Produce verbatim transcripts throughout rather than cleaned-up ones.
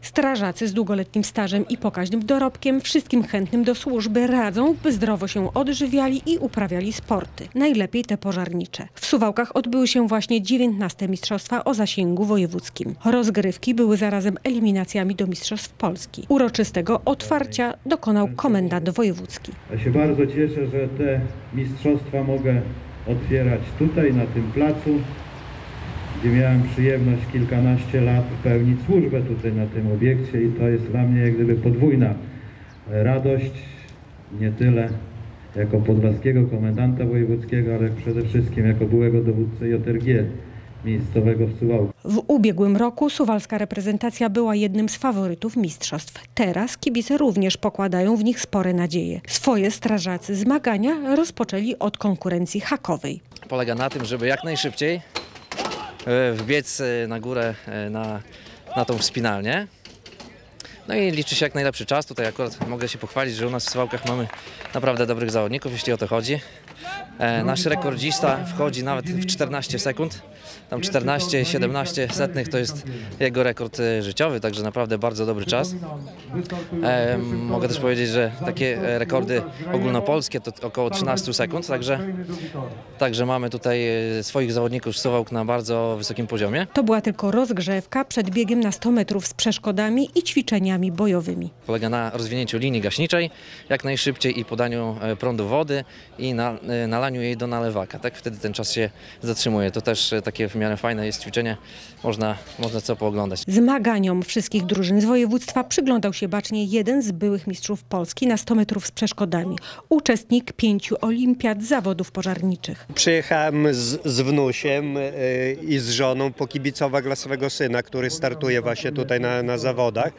Strażacy z długoletnim stażem i pokaźnym dorobkiem wszystkim chętnym do służby radzą, by zdrowo się odżywiali i uprawiali sporty. Najlepiej te pożarnicze. W Suwałkach odbyły się właśnie dziewiętnaste Mistrzostwa o zasięgu wojewódzkim. Rozgrywki były zarazem eliminacjami do Mistrzostw Polski. Uroczystego otwarcia dokonał komendant wojewódzki. Ja się bardzo cieszę, że te mistrzostwa mogę otwierać tutaj, na tym placu, gdzie miałem przyjemność kilkanaście lat pełnić służbę tutaj na tym obiekcie i to jest dla mnie jak gdyby podwójna radość, nie tyle jako podlaskiego komendanta wojewódzkiego, ale przede wszystkim jako byłego dowódcę J R G miejscowego w Suwałkach. W ubiegłym roku suwalska reprezentacja była jednym z faworytów mistrzostw. Teraz kibice również pokładają w nich spore nadzieje. Swoje strażacy zmagania rozpoczęli od konkurencji hakowej. Polega na tym, żeby jak najszybciej wbiec na górę na, na tą wspinalnię. No i liczy się jak najlepszy czas. Tutaj akurat mogę się pochwalić, że u nas w Suwałkach mamy naprawdę dobrych zawodników, jeśli o to chodzi. E, nasz rekordzista wchodzi nawet w czternaście sekund. Tam czternaście siedemnaście setnych to jest jego rekord życiowy, także naprawdę bardzo dobry czas. E, mogę też powiedzieć, że takie rekordy ogólnopolskie to około trzynaście sekund, także, także mamy tutaj swoich zawodników z Suwałk na bardzo wysokim poziomie. To była tylko rozgrzewka przed biegiem na sto metrów z przeszkodami i ćwiczeniami bojowymi. Polega na rozwinięciu linii gaśniczej jak najszybciej i podaniu prądu wody i na, nalaniu jej do nalewaka. Tak wtedy ten czas się zatrzymuje. To też takie w miarę fajne jest ćwiczenie. Można, można co pooglądać. Zmaganiom wszystkich drużyn z województwa przyglądał się bacznie jeden z byłych mistrzów Polski na sto metrów z przeszkodami. Uczestnik pięciu olimpiad zawodów pożarniczych. Przyjechałem z, z wnusiem yy, i z żoną pokibicować dla swego syna, który startuje właśnie tutaj na, na zawodach.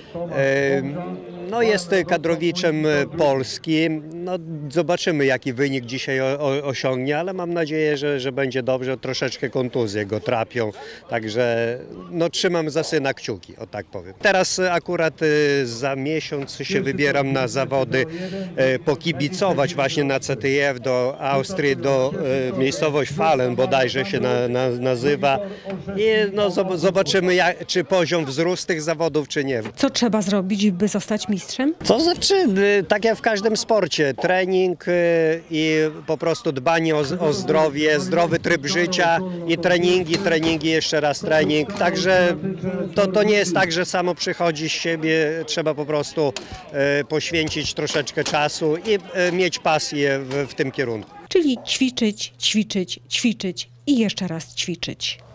Yy, no jest kadrowiczem Polski. No, zobaczymy, jaki wynik dzisiaj o, o, osiągnie, ale mam nadzieję, że, że będzie dobrze. Troszeczkę kontuzje go trapią, także no, trzymam za syna kciuki, o tak powiem. Teraz akurat y, za miesiąc się wybieram na zawody y, pokibicować właśnie na C T F do Austrii, do y, miejscowość Fallen bodajże się na, na, nazywa i no, zobaczymy, jak, czy poziom wzrósł tych zawodów, czy nie. Co trzeba zrobić, by zostać mistrzem? To znaczy, y, tak jak w każdym sporcie, trening y, i po prostu dbanie o, o zdrowie, zdrowy tryb życia i treningi, treningi, jeszcze raz trening. Także to, to nie jest tak, że samo przychodzi z siebie, trzeba po prostu e, poświęcić troszeczkę czasu i e, mieć pasję w, w tym kierunku. Czyli ćwiczyć, ćwiczyć, ćwiczyć i jeszcze raz ćwiczyć.